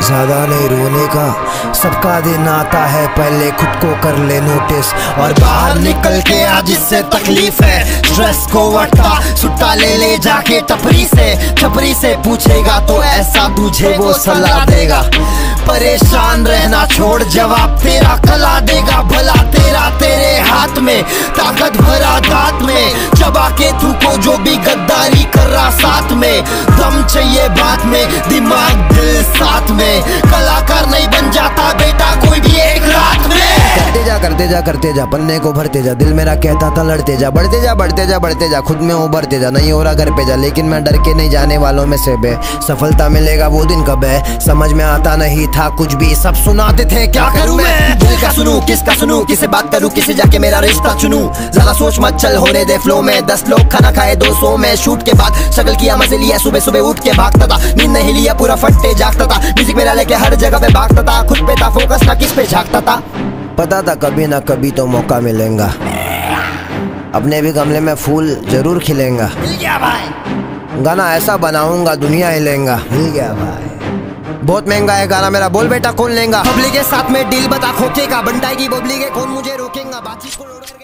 ज्यादा नहीं रोने का, सबका दिन आता है, पहले खुद को कर ले नोटिस और बाहर निकल के आ जिससे तकलीफ है। स्ट्रेस को वटा सुट्टा ले जाके छपरी से पूछेगा तो ऐसा तुझे वो सलाह देगा। परेशान रहना छोड़, जवाब तेरा कला देगा। भला तेरा तेरे हाथ में, ताकत भरा दांत में, चबा के तू को जो भी गद्दारी कर रहा साथ में। दम चाहिए बात में, दिमाग दिल साथ में, कलाकार नहीं बन जाता बेटा कोई भी एक रात में। करते जा पन्ने को भरते जा, दिल मेरा कहता था लड़ते जा, बढ़ते जा खुद में उभरते जा। नहीं हो रहा घर पे जा, लेकिन मैं डर के नहीं जाने वालों में से बे। सफलता मिलेगा वो दिन कब है, समझ में आता नहीं था कुछ भी, सब सुनाते थे क्या करूं मैं। दिल का सुनूं किसका सुनूं, किसे बात करूं किसे जाके मेरा रिश्ता चुनूं। ज्यादा सोच मत चल होने दे फ्लो में, 10 लोग खाना खाए 200 में। शूट के बाद शक्ल किया मजे लिया, सुबह उठ के भागता था, नींद नहीं लिया पूरा फट्टे जागता था। म्यूजिक मेरा लेके हर जगह पे भागता था, खुद पे था फोकस ना किस पे झांकता था। पता था कभी ना कभी तो मौका मिलेगा, अपने भी गमले में फूल जरूर खिलेगा। मिल गया भाई, गाना ऐसा बनाऊंगा दुनिया हिलेगा। मिल गया भाई, बहुत महंगा है गाना मेरा, बोल बेटा कौन लेगा। पब्लिक के साथ में डील बता खोके का, बंटाई की बबली के कौन मुझे रोकेगा। बातचीत को